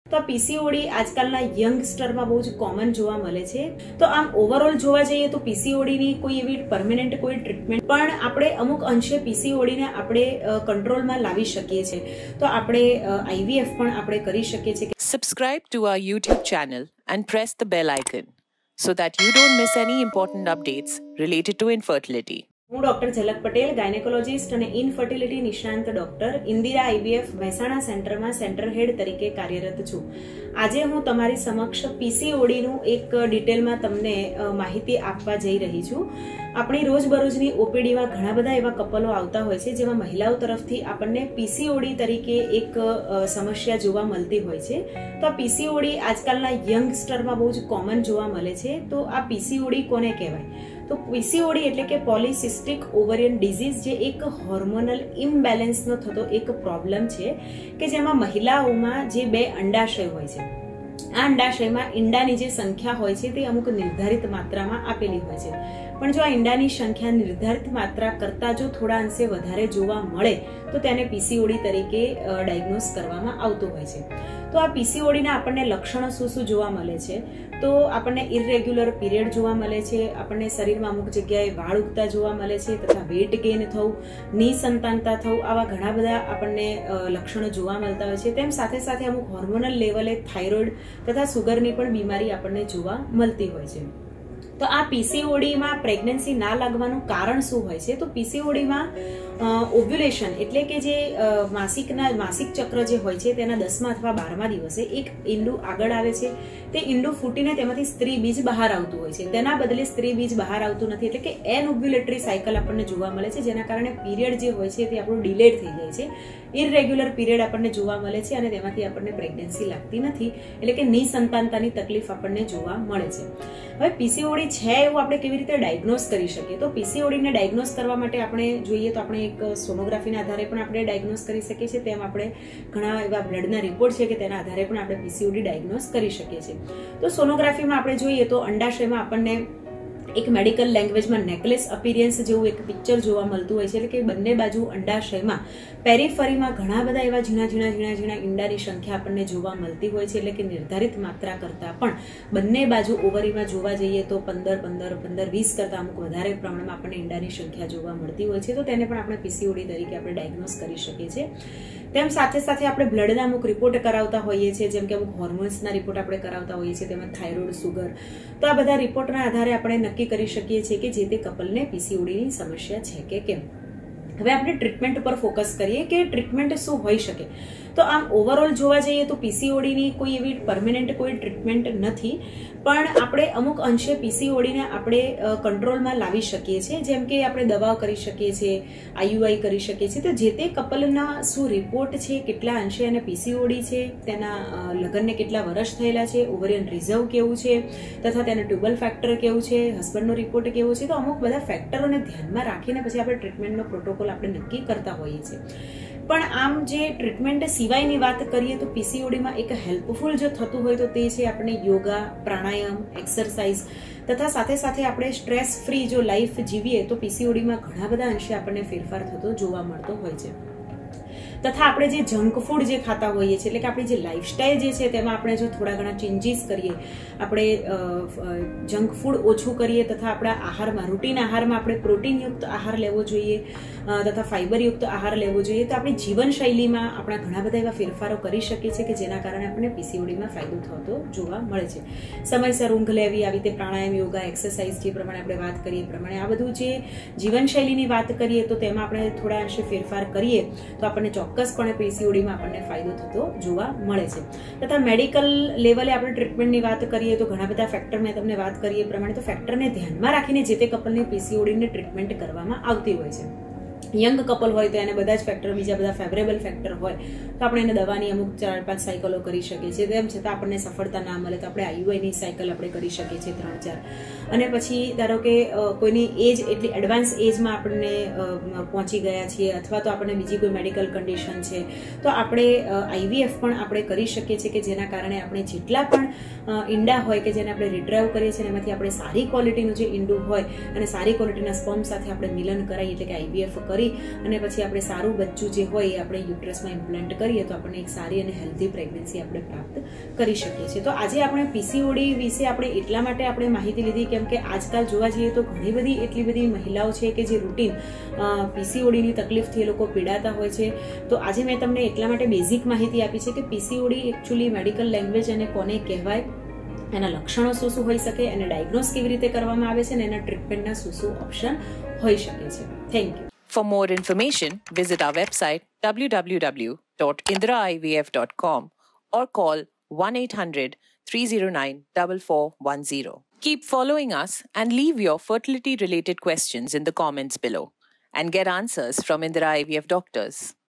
તો આ પીસીઓડી આજકાલના યંગસ્ટરમાં બહુ જ કોમન જોવા મળે છે. તો આમ ઓવરઓલ જોવા જઈએ તો પીસીઓડીની કોઈ એવી પરમેનન્ટ કોઈ ટ્રીટમેન્ટ પણ આપણે અમુક અંશે પીસીઓડીને આપણે કંટ્રોલમાં લાવી શકીએ છીએ. તો આપણે આઈવીએફ પણ આપણે કરી શકીએ છીએ. Subscribe to our YouTube channel and press the bell icon so that you don't miss any important updates related to infertility. હું ડોક્ટર ઝલક પટેલ, ગાયનેકોલોજીસ્ટ અને ઇનફર્ટિલિટી નિષ્ણાંત ડોક્ટર, ઇન્દિરા આઈવીએફ મહેસાણા સેન્ટરમાં સેન્ટર હેડ તરીકે કાર્યરત છું. આજે હું તમારી સમક્ષ પીસીઓડીનું એક ડિટેલમાં તમને માહિતી આપવા જઈ રહી છું. આપણી રોજબરોજની ઓપીડીમાં ઘણા બધા એવા કપલો આવતા હોય છે જેમાં મહિલાઓ તરફથી આપણને પીસીઓડી તરીકે એક સમસ્યા જોવા મળતી હોય છે. તો આ પીસીઓડી આજકાલના યંગસ્ટરમાં બહુ જ કોમન જોવા મળે છે. તો આ પીસીઓડી કોને કહેવાય? તો પીસીઓડી એટલે કે પોલિસિસ્ટિક ઓવરિયન ડિઝીઝ, જે એક હોર્મોનલ ઇમ્બેલેન્સનો થતો એક પ્રોબ્લેમ છે કે જેમાં મહિલાઓમાં જે બે અંડાશય હોય છે, આ અંડાશયમાં ઈંડાની જે સંખ્યા હોય છે તે અમુક નિર્ધારિત માત્રામાં આપેલી હોય છે. પણ જો આ ઈંડાની સંખ્યા નિર્ધારિત માત્રા કરતા જો થોડા અંશે વધારે જોવા મળે તો તેને પીસીઓડી તરીકે ડાયગ્નોઝ કરવામાં આવતું હોય છે. તો આ પીસીઓડીના આપણને લક્ષણો શું જોવા મળે છે? તો આપણને ઇરેગ્યુલર પીરિયડ જોવા મળે છે, આપણને શરીરમાં અમુક જગ્યાએ વાળ ઉગતા જોવા મળે છે, તથા વેટ ગેઇન થવું, નિસંતાનતા થવું, આવા ઘણા બધા આપણને લક્ષણો જોવા મળતા હોય છે. તેમ સાથે સાથે અમુક હોર્મોનલ લેવલે થાઇરોઇડ તથા સુગરની પણ બીમારી આપણને જોવા મળતી હોય છે. તો આ પીસીઓડીમાં પ્રેગ્નન્સી ના લાગવાનું કારણ શું હોય છે? તો પીસીઓડીમાં ઓવ્યુલેશન એટલે કે જે માસિક ચક્ર જે હોય છે તેના 10મા અથવા 12મા દિવસે એક ઈંડું આગળ આવે છે. તે ઈંડું ફૂટીને તેમાંથી સ્ત્રી બીજ બહાર આવતું હોય છે. તેના બદલે સ્ત્રી બીજ બહાર આવતું નથી, એટલે કે એનઓવ્યુલેટરી સાયકલ આપણને જોવા મળે છે, જેના કારણે પીરિયડ જે હોય છે તે આપણું ડિલેડ થઈ જાય છે. ઇરેગ્યુલર પીરિયડ આપણને જોવા મળે છે અને તેમાંથી આપણને પ્રેગ્નન્સી લાગતી નથી, એટલે કે નિસંતાનતાની તકલીફ આપણને જોવા મળે છે. હવે પીસીઓડી છે એવું આપણે કેવી રીતે ડાયગ્નોઝ કરી શકીએ? તો પીસીઓડીને ડાયગ્નોઝ કરવા માટે આપણે જોઈએ તો આપણે એક સોનોગ્રાફીના આધારે પણ આપણે ડાયગ્નોઝ કરી શકીએ છીએ. તેમ આપણે ઘણા એવા બ્લડના રિપોર્ટ છે કે તેના આધારે પણ આપણે પીસીઓડી ડાયગ્નોઝ કરી શકીએ છીએ. તો સોનોગ્રાફીમાં આપણે જોઈએ તો અંડાશયમાં આપણને એક મેડિકલ લેંગ્વેજમાં નેકલેસ અપિયરન્સ જેવું એક પિક્ચર જોવા મળતું હોય છે, એટલે કે બંને બાજુ અંડાશયમાં પેરીફરીમાં ઘણા બધા એવા ઝીણા ઈંડાની સંખ્યા આપણને જોવા મળતી હોય છે, એટલે કે નિર્ધારિત માત્રા કરતાં પણ બંને બાજુ ઓવરીમાં જોવા જઈએ તો 15-20 કરતાં અમુક વધારે પ્રમાણમાં આપણને ઈંડાની સંખ્યા જોવા મળતી હોય છે. તો તેને પણ આપણે પીસીઓડી તરીકે આપણે ડાયગ્નોઝ કરી શકીએ છીએ. તેમ સાથે સાથે આપણે બ્લડના અમુક રિપોર્ટ કરાવતા હોઈએ છીએ, જેમ કે અમુક હોર્મોન્સના રિપોર્ટ આપણે કરાવતા હોઈએ છીએ, તેમાં થાઇરોઇડ, સુગર. તો આ બધા રિપોર્ટના આધારે આપણે નક્કી કરી શકીએ છીએ કે જે તે કપલને પીસીઓડીની સમસ્યા છે કે કેમ. હવે આપણે ટ્રીટમેન્ટ પર ફોકસ કરીએ કે ટ્રીટમેન્ટ શું હોઈ શકે. તો આમ ઓવરઓલ જોવા જઈએ તો પીસીઓડીની કોઈ એવી પરમેનન્ટ કોઈ ટ્રીટમેન્ટ નથી, પણ આપણે અમુક અંશે પીસીઓડીને આપણે કંટ્રોલમાં લાવી શકીએ છીએ. જેમ કે આપણે દવાઓ કરી શકીએ છીએ, આઈયુઆઈ કરી શકીએ છીએ. તો જે તે કપલના શું રિપોર્ટ છે, કેટલા અંશે એને પીસીઓડી છે, તેના લગ્નને કેટલા વર્ષ થયેલા છે, ઓવરિયન રિઝર્વ કેવું છે, તથા તેનું ટ્યુબલ ફેક્ટર કેવું છે, હસબન્ડનો રિપોર્ટ કેવો છે. તો અમુક બધા ફેક્ટરોને ધ્યાનમાં રાખીને પછી આપણે ટ્રીટમેન્ટનો પ્રોટોકોલ આપણે નક્કી કરતા હોઈએ છીએ. પણ આમ જે ટ્રીટમેન્ટ સિવાયની વાત કરીએ તો પીસીઓડીમાં એક હેલ્પફુલ જો થતું હોય તો તે છે આપણે યોગા, પ્રાણાયામ, એક્સરસાઇઝ તથા સાથે સાથે આપણે સ્ટ્રેસ ફ્રી જો લાઈફ જીવીએ તો પીસીઓડીમાં ઘણા બધા અંશે આપણને ફેરફાર થતો જોવા મળતો હોય છે. તથા આપણે જે જંક ફૂડ જે ખાતા હોઈએ છીએ, એટલે કે આપણી જે લાઈફસ્ટાઈલ જે છે તેમાં આપણે જો થોડા ઘણા ચેન્જીસ કરીએ, આપણે જંક ફૂડ ઓછું કરીએ તથા આપણા આહારમાં, રૂટીન આહારમાં આપણે પ્રોટીનયુક્ત આહાર લેવો જોઈએ તથા ફાઇબરયુક્ત આહાર લેવો જોઈએ, તો આપણી જીવનશૈલીમાં આપણા ઘણા બધા એવા ફેરફારો કરી શકીએ છીએ કે જેના કારણે આપણને પીસીઓડીમાં ફાયદો થતો જોવા મળે છે. સમયસર ઊંઘ લેવી, આવી રીતે પ્રાણાયામ, યોગા, એક્સરસાઇઝ જે પ્રમાણે આપણે વાત કરીએ એ પ્રમાણે આ બધું જે જીવનશૈલીની વાત કરીએ તો તેમાં આપણે થોડા અંશે ફેરફાર કરીએ તો આપણને ચોક્કસપણે પીસીઓડીમાં આપણને ફાયદો થતો જોવા મળે છે. તથા મેડિકલ લેવલે આપણે ટ્રીટમેન્ટની વાત કરીએ તો ઘણા બધા ફેક્ટર મેં તમને વાત કરીએ એ પ્રમાણે તો ફેક્ટરને ધ્યાનમાં રાખીને જે તે કપલની પીસીઓડીની ટ્રીટમેન્ટ કરવામાં આવતી હોય છે. યંગ કપલ હોય તો એને બધા જ ફેક્ટર, બીજા બધા ફેવરેબલ ફેક્ટર હોય તો આપણે એને દવાની અમુક 4-5 સાયકલો કરી શકીએ છીએ. તેમ છતાં આપણને સફળતા ના મળે તો આપણે આઈયુઆઈની સાયકલ આપણે કરી શકીએ છીએ 3-4. અને પછી ધારો કે કોઈની એજ એટલી એડવાન્સ એજમાં આપણને પહોંચી ગયા છીએ અથવા તો આપણને બીજી કોઈ મેડિકલ કન્ડિશન છે તો આપણે આઈવીએફ પણ આપણે કરી શકીએ છીએ કે જેના કારણે આપણે જેટલા પણ ઈંડા હોય કે જેને આપણે રિટ્રાઈવ કરીએ છીએ એમાંથી આપણે સારી ક્વોલિટીનું જે ઈંડું હોય અને સારી ક્વોલિટીના સ્પર્મ સાથે આપણે મિલન કરાવીએ એટલે કે આઈવીએફ કરીએ કરી અને પછી આપણે સારું બચ્ચું જે હોય એ આપણે યુટ્રસમાં ઇમ્પ્લાન્ટ કરીએ તો આપણને એક સારી અને હેલ્ધી પ્રેગ્નન્સી આપણે પ્રાપ્ત કરી શકીએ છીએ. તો આજે આપણે પીસીઓડી વિશે આપણે એટલા માટે આપણે માહિતી લીધી કેમ કે આજકાલ જોવા જઈએ તો ઘણી બધી એટલી બધી મહિલાઓ છે કે જે રૂટીન પીસીઓડીની તકલીફથી એ લોકો પીડાતા હોય છે. તો આજે મેં તમને એટલા માટે બેઝિક માહિતી આપી છે કે પીસીઓડી એકચ્યુઅલી મેડિકલ લેંગ્વેજ અને કોને કહેવાય, એના લક્ષણો શું શું હોઈ શકે, એને ડાયગ્નોઝ કેવી રીતે કરવામાં આવે છે અને એના ટ્રીટમેન્ટના શું શું ઓપ્શન હોઈ શકે છે. Thank you. For more information, visit our website www.indraivf.com or call 1-800-309-4410. Keep following us and leave your fertility-related questions in the comments below and get answers from Indira IVF doctors.